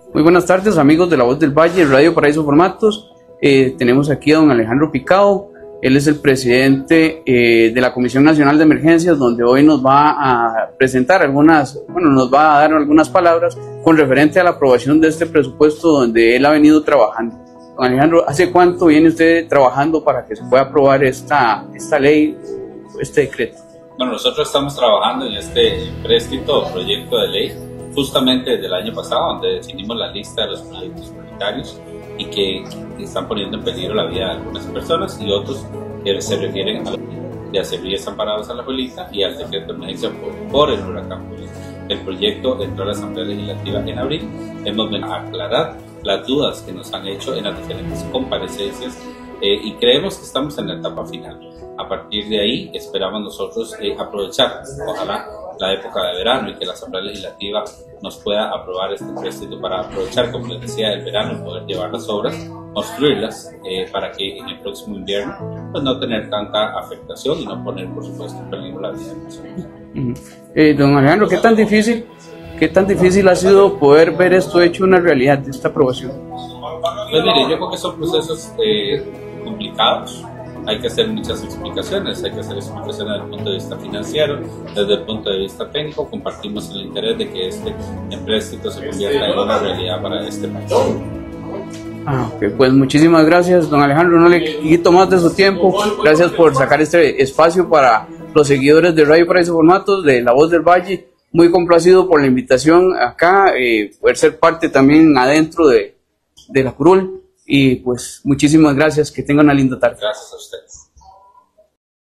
Muy buenas tardes, amigos de La Voz del Valle, Radio Paraíso Formatos. Tenemos aquí a don Alejandro Picado. Él es el presidente de la Comisión Nacional de Emergencias, donde hoy nos va a presentar nos va a dar algunas palabras con referente a la aprobación de este presupuesto donde él ha venido trabajando. Don Alejandro, ¿hace cuánto viene usted trabajando para que se pueda aprobar esta ley, este decreto? Bueno, nosotros estamos trabajando en este empréstito o proyecto de ley justamente desde el año pasado, donde definimos la lista de los proyectos prioritarios y que están poniendo en peligro la vida de algunas personas y otros que se refieren a de hacer desamparados a la abuelita y al decreto de emergencia por el huracán Julián. El proyecto entró a la Asamblea Legislativa en abril. Hemos venido a aclarar las dudas que nos han hecho en las diferentes comparecencias y creemos que estamos en la etapa final. A partir de ahí esperamos nosotros aprovechar, ojalá, la época de verano y que la Asamblea Legislativa nos pueda aprobar este empréstito para aprovechar, como les decía, el verano y poder llevar las obras, construirlas para que en el próximo invierno pues no tener tanta afectación y no poner, por supuesto, en peligro la vida de personas. Don Alejandro, ¿qué tan difícil ha sido poder ver esto hecho una realidad, esta aprobación? Pues mire, yo creo que son procesos complicados. Hay que hacer muchas explicaciones, hay que hacer explicaciones desde el punto de vista financiero, desde el punto de vista técnico. Compartimos el interés de que este empréstito se convierta en una realidad para este país. Okay, pues muchísimas gracias, don Alejandro, no le quito más de su tiempo. Gracias por sacar este espacio para los seguidores de Radio Paraíso Formatos, de La Voz del Valle. Muy complacido por la invitación acá, poder ser parte también adentro de la curul. Y pues muchísimas gracias, que tengan una linda tarde. Gracias a ustedes.